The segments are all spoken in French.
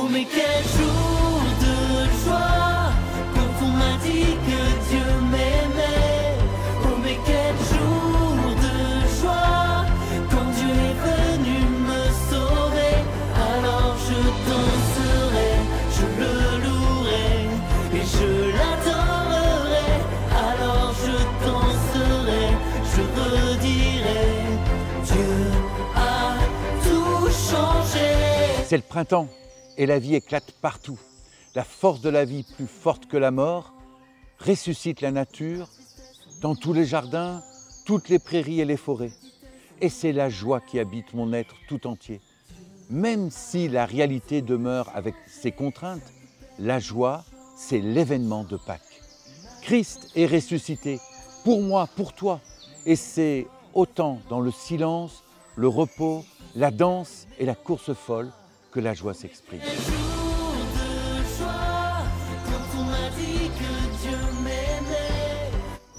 mais quel jour de joie quand on m'a dit que Dieu m'aimait. Oh mais quel jour de joie quand Dieu est venu me sauver. Alors je danserai, je le louerai et je l'adorerai. Alors je danserai, je redirai, Dieu a tout changé. C'est le printemps et la vie éclate partout. La force de la vie, plus forte que la mort, ressuscite la nature dans tous les jardins, toutes les prairies et les forêts. Et c'est la joie qui habite mon être tout entier. Même si la réalité demeure avec ses contraintes, la joie, c'est l'événement de Pâques. Christ est ressuscité pour moi, pour toi. Et c'est autant dans le silence, le repos, la danse et la course folle que la joie s'exprime. Quel jour de joie quand on m'a dit que Dieu m'aimait.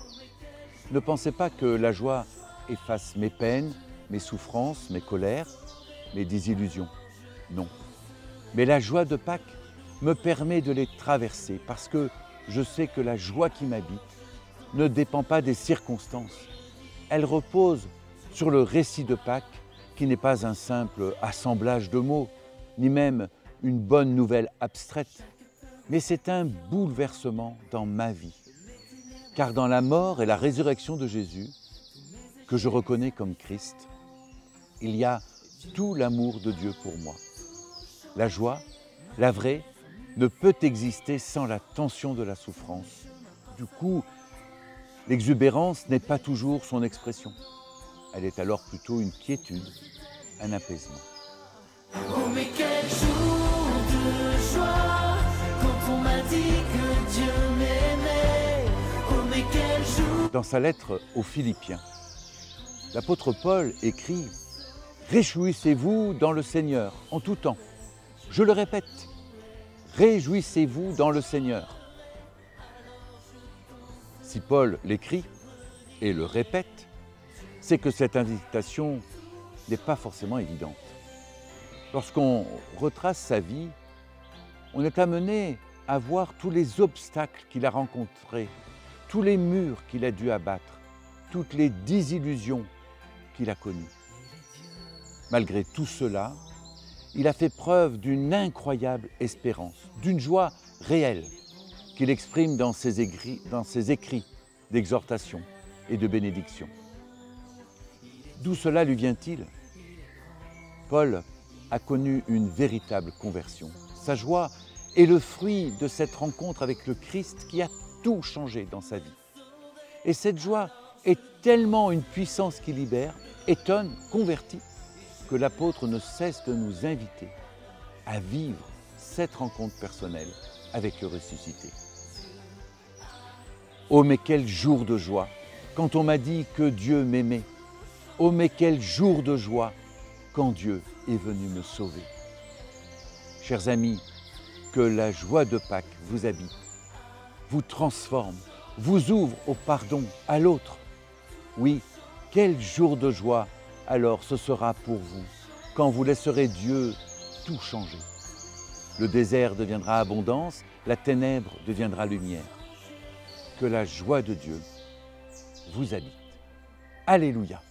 Ne pensez pas que la joie efface mes peines, mes souffrances, mes colères, mes désillusions. Non. Mais la joie de Pâques me permet de les traverser parce que je sais que la joie qui m'habite ne dépend pas des circonstances. Elle repose sur le récit de Pâques qui n'est pas un simple assemblage de mots, ni même une bonne nouvelle abstraite, mais c'est un bouleversement dans ma vie. Car dans la mort et la résurrection de Jésus, que je reconnais comme Christ, il y a tout l'amour de Dieu pour moi. La joie, la vraie, ne peut exister sans la tension de la souffrance. Du coup, l'exubérance n'est pas toujours son expression. Elle est alors plutôt une quiétude, un apaisement. Oh mais quel jour de joie quand on m'a dit que Dieu m'aimait. Oh mais quel jour. Dans sa lettre aux Philippiens, l'apôtre Paul écrit « Réjouissez-vous dans le Seigneur en tout temps ». Je le répète, réjouissez-vous dans le Seigneur. Si Paul l'écrit et le répète, c'est que cette invitation n'est pas forcément évidente. Lorsqu'on retrace sa vie, on est amené à voir tous les obstacles qu'il a rencontrés, tous les murs qu'il a dû abattre, toutes les désillusions qu'il a connues. Malgré tout cela, il a fait preuve d'une incroyable espérance, d'une joie réelle qu'il exprime dans ses écrits d'exhortation et de bénédiction. D'où cela lui vient-il? Paul a connu une véritable conversion. Sa joie est le fruit de cette rencontre avec le Christ qui a tout changé dans sa vie. Et cette joie est tellement une puissance qui libère, étonne, convertit, que l'apôtre ne cesse de nous inviter à vivre cette rencontre personnelle avec le ressuscité. Oh mais quel jour de joie quand on m'a dit que Dieu m'aimait. Oh mais quel jour de joie quand Dieu est venu me sauver. Chers amis, que la joie de Pâques vous habite, vous transforme, vous ouvre au pardon, à l'autre. Oui, quel jour de joie alors ce sera pour vous, quand vous laisserez Dieu tout changer. Le désert deviendra abondance, la ténèbre deviendra lumière. Que la joie de Dieu vous habite. Alléluia.